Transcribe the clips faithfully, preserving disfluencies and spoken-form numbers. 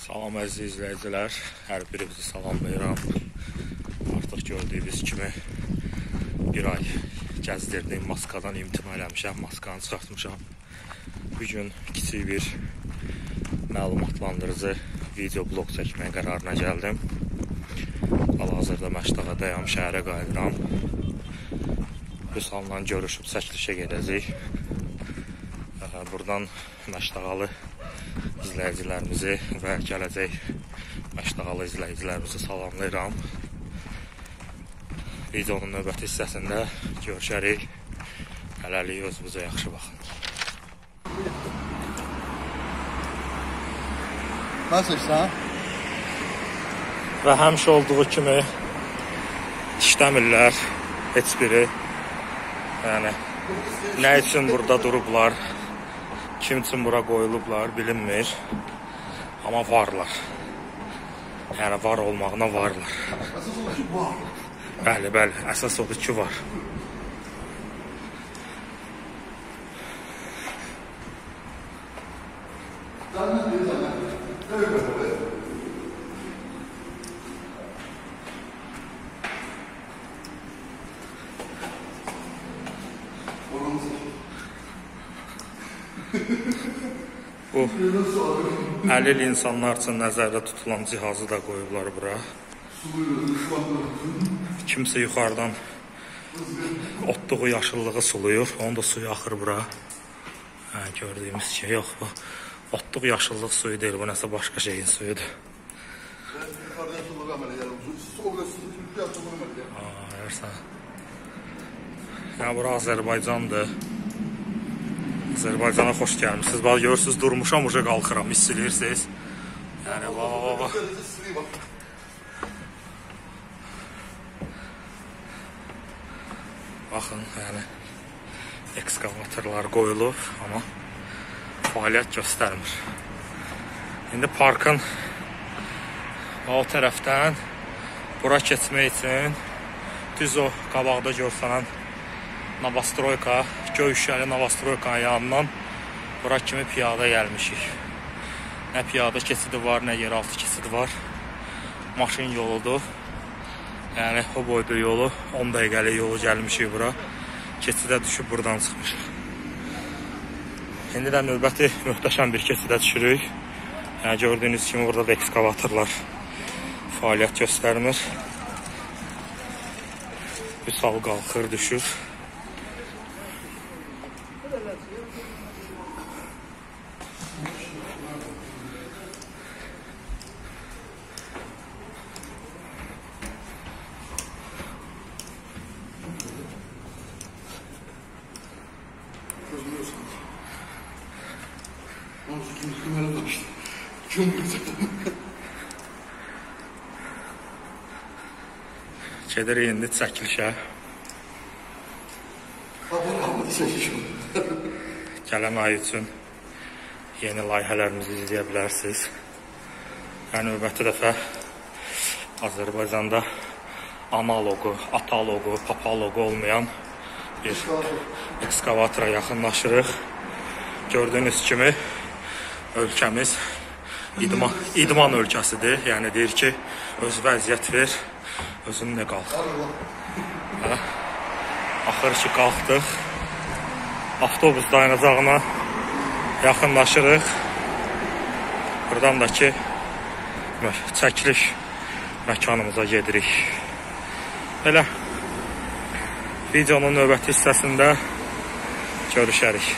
Salam əziz izləyicilər, hər birinizi salamlayıram. Artıq gördüyünüz kimi bir ay gəzdirdim, maskadan imtina eləmişəm, maskanı çıxartmışam. Bugün kiçik bir məlumatlandırıcı video blog çəkməyə qərarına gəldim. Hal-hazırda Məşdağadayam, şəhərə qayıdıram. Vüsal'la görüşüb çəkilişə gedəcəyik. Buradan Məşdağalı izləyicilərimizi və gələcək Məşdağalı izləyicilərimizi salamlayıram. Videonun növbəti hissəsində görüşərik. Hələlik özünüzə yaxşı baxın. Nasılsan? Və həmişə olduğu kimi işləmirlər heç biri. Yəni, nə üçün burada durublar, kim üçün bura qoyulublar bilinmir. Amma varlar. Yəni, var olmağına varlar. Əsas odur ki, var. Bəli, bəli, əsas odur ki, var. Bu əlil insanlar üçün nəzərdə tutulan cihazı da qoyublar bura. Kimsə yuxarıdan otduğu yaşıllığı suluyur, onu da suyu axır bura. Hə, gördüyümüz ki, yox bu otluq yaşıllıq suyu deyil, bu nəsə başqa şeyin suyudur. Yəni, bura Azərbaycandır. Azərbaycana xoş gəlmişsiniz. Bax, görürsünüz, durmuşam, uca qalxıram, hissilirsiniz. Yəni, bax, bax, bax. Baxın, yəni, ekskavatorlar qoyulub, amma fəaliyyət göstərmir. İndi parkın o tərəfdən bura keçmək üçün düz o qabaqda görsənən Novostroyka, Göyüşəli Novostroykanın yanından bura kimi piyada gəlmişik. Nə piyada keçidi var, nə yeraltı keçidi var. Maşın yoludur. Yəni, o boyda yolu, on dəqiqəlik yolu gəlmişik bura. Keçidə düşüb buradan çıxmışıq. İndi də növbəti möhtəşəm bir keçidə düşürük. Yəni, gördüyünüz kimi burada da ekskavatorlar fəaliyyət göstərmir. Vüsal qalxır, düşür. Gedirik indi çəkilişə. Gələn ay üçün yeni layihələrimizi izləyə bilərsiniz. Yəni, növbəti dəfə Azərbaycanda analogu, atalogu, papalogu olmayan bir ekskavatora yaxınlaşırıq. Gördüyünüz kimi ölkəmiz idman, idman ölkəsidir. Yəni, deyir ki, öz vəziyyət ver, özünlə qalx. Hə? Axır ki, qalxdıq. Avtobus dayanacağına yaxınlaşırıq. Buradan da ki, çəkiliş məkanımıza gedirik. Belə, videonun növbəti hissəsində görüşərik.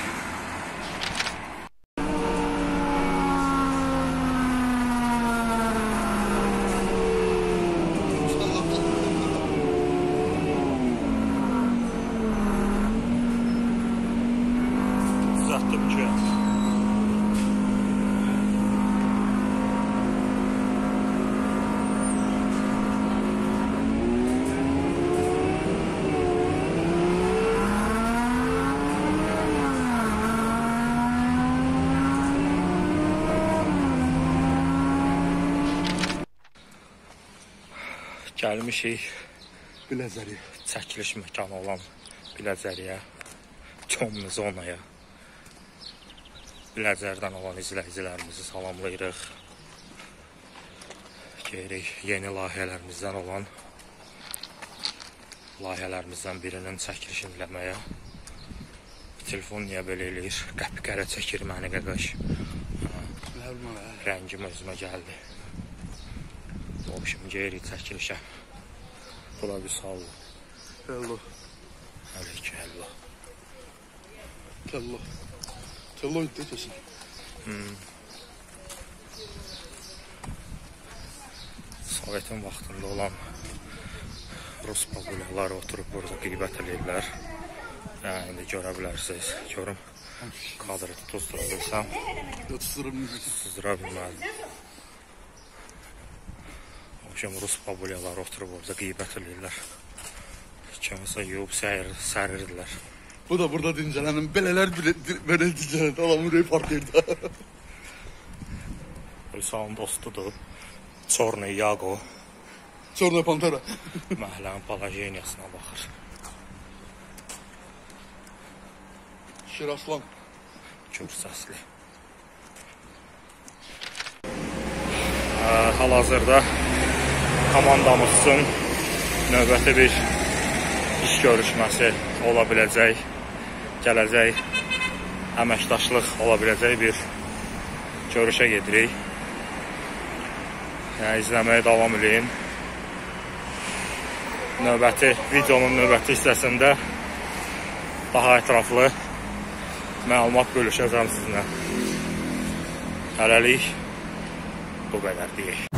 Gəlmişik Biləcəri çəkiliş məkanı olan Biləcəriyə, Çomlu zonaya. Biləcərdən olan izləyicilərimizi salamlayırıq. Geri yeni layihələrimizdən olan layihələrimizdən birinin çəkilişini eləməyə. Telefon niyə belə eləyir? Qəpqərə çəkir məni qəqaş. Rəngim özümə gəldi. O şimdi geri çəkilişə. Bula bir sallı. Hello. Əleyki hello. Hello. Hello idi kesin. Hmm. Sovetin vaxtında olan Rus populyarları oturub burada qeybət edirlər. Yəni, indi görə bilərsiniz. Görüm, kadrı tuzdura bilsəm. Tuzdura bilmədim. O şimdi Rus populyarları oturub burada qeybət edirlər. Kimisə yiyub sərirdilər. Bu da burada dincələnin belələr belə dincələn adamın rey partiyirdə. Hüsamın dostudur. Çorny Yago. Çorny Pantera. Məhlənin palajeniyasına baxır. Şiraslan. Kür səsli. Hal-hazırda komandamızın növbəti bir iş görüşməsi ola biləcək, gələcək əməkdaşlıq ola biləcək bir görüşə gedirik. Yəni, izləməyə davam edin. Növbəti, videonun növbəti hissəsində daha ətraflı məlumat bölüşəcəm sizinlə. Hələlik bu qədər deyək.